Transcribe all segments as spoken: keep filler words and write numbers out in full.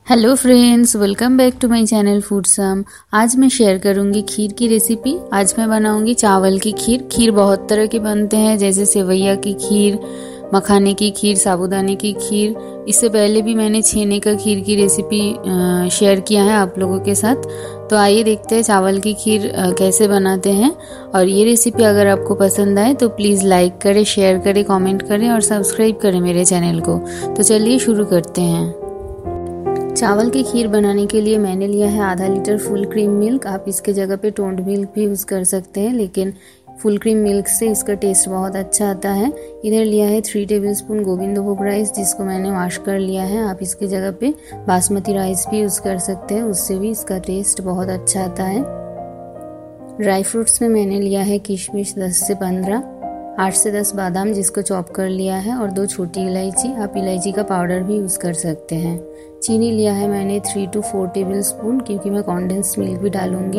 Hello friends, welcome back to my channel फूडसम। आज मैं शेयर करूंगी खीर की रेसिपी। आज मैं बनाऊंगी चावल की खीर। खीर बहुत तरह के बनते हैं, जैसे सेवैया की खीर, मखाने की खीर, साबूदाने की खीर। इससे पहले भी मैंने छेने का खीर की रेसिपी शेयर किया है आप लोगों के साथ। तो आइए देखते हैं चावल की खीर कैसे बनाते हैं। और ये रेसिपी अगर आपको पसंद आए तो प्लीज़ लाइक करें, शेयर करें, कमेंट करें और सब्सक्राइब करें मेरे चैनल को। तो चलिए शुरू करते हैं। चावल की खीर बनाने के लिए मैंने लिया है आधा लीटर फुल क्रीम मिल्क। आप इसके जगह पे टोंड मिल्क भी यूज़ कर सकते हैं, लेकिन फुल क्रीम मिल्क से इसका टेस्ट बहुत अच्छा आता है। इधर लिया है थ्री टेबलस्पून गोविंदभोग राइस, जिसको मैंने वॉश कर लिया है। आप इसके जगह पे बासमती राइस भी यूज़ कर सकते हैं, उससे भी इसका टेस्ट बहुत अच्छा आता है। ड्राई फ्रूट्स में मैंने लिया है किशमिश दस से पंद्रह, आठ से दस बादाम जिसको चॉप कर लिया है, और दो छोटी इलायची। आप इलायची का पाउडर भी यूज़ कर सकते हैं। चीनी लिया है मैंने three two four table spoon, क्योंकि मैं कॉन्डेंस मिल्क भी डालूंगी।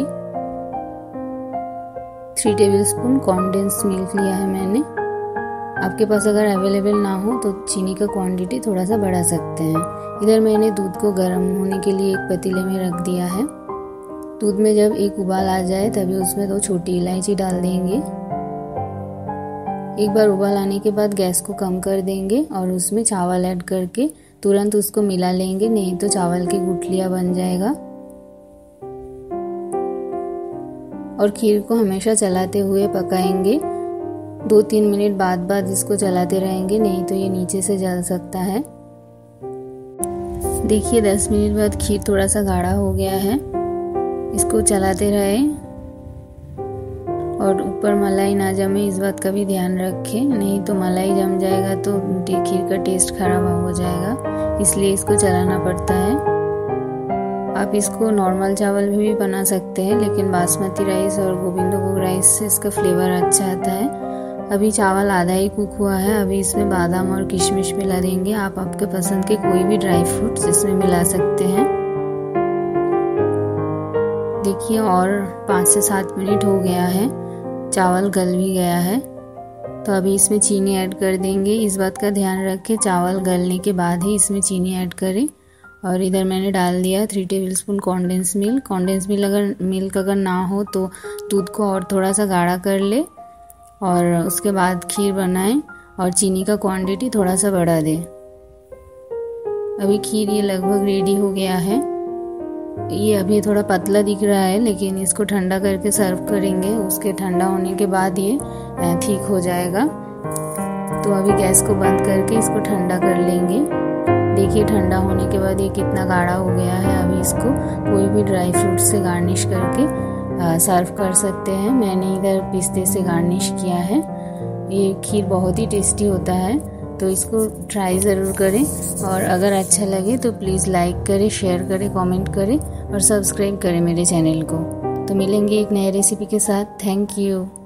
Three table spoon condense milk लिया है मैंने। आपके पास अगर अवेलेबल ना हो तो चीनी का क्वांटिटी थोड़ा सा बढ़ा सकते हैं। इधर मैंने दूध को गर्म होने के लिए एक पतीले में रख दिया है। दूध में जब एक उबाल आ जाए तभी उसमें दो छोटी इलायची डाल देंगे। एक बार उबाल आने के बाद गैस को कम कर देंगे और उसमें चावल ऐड करके तुरंत उसको मिला लेंगे, नहीं तो चावल की गुठलियां बन जाएगा। और खीर को हमेशा चलाते हुए पकाएंगे। दो तीन मिनट बाद बाद इसको चलाते रहेंगे, नहीं तो ये नीचे से जल सकता है। देखिए दस मिनट बाद खीर थोड़ा सा गाढ़ा हो गया है। इसको चलाते रहे और ऊपर मलाई ना जमे, इस बात का भी ध्यान रखें, नहीं तो मलाई जम जाएगा तो खीर का टेस्ट खराब हो जाएगा, इसलिए इसको चलाना पड़ता है। आप इसको नॉर्मल चावल में भी बना सकते हैं, लेकिन बासमती राइस और गोविंदभोग राइस से इसका फ्लेवर अच्छा आता है। अभी चावल आधा ही कुक हुआ है। अभी इसमें बादाम और किशमिश मिला देंगे। आप आपके पसंद के कोई भी ड्राई फ्रूट्स इसमें मिला सकते हैं। देखिए और पाँच से सात मिनट हो गया है, चावल गल भी गया है। तो अभी इसमें चीनी ऐड कर देंगे। इस बात का ध्यान रखें, चावल गलने के बाद ही इसमें चीनी ऐड करें। और इधर मैंने डाल दिया three tablespoon condense milk. Condense milk अगर मिल्क अगर ना हो तो दूध को और थोड़ा सा गाढ़ा कर ले और उसके बाद खीर बनाएं और चीनी का क्वांटिटी थोड़ा सा बढ़ा दें। अभी खीर ये लगभग रेडी हो गया है। ये अभी थोड़ा पतला दिख रहा है, लेकिन इसको ठंडा करके सर्व करेंगे। उसके ठंडा होने के बाद ये ठीक हो जाएगा। तो अभी गैस को बंद करके इसको ठंडा कर लेंगे। देखिए ठंडा होने के बाद ये कितना गाढ़ा हो गया है। अभी इसको कोई भी ड्राई फ्रूट से गार्निश करके सर्व कर सकते हैं। मैंने इधर पिस्ते से गार्निश किया है। ये खीर बहुत ही टेस्टी होता है, तो इसको ट्राई ज़रूर करें। और अगर अच्छा लगे तो प्लीज़ लाइक करें, शेयर करें, कमेंट करें और सब्सक्राइब करें मेरे चैनल को। तो मिलेंगे एक नए रेसिपी के साथ। Thank you.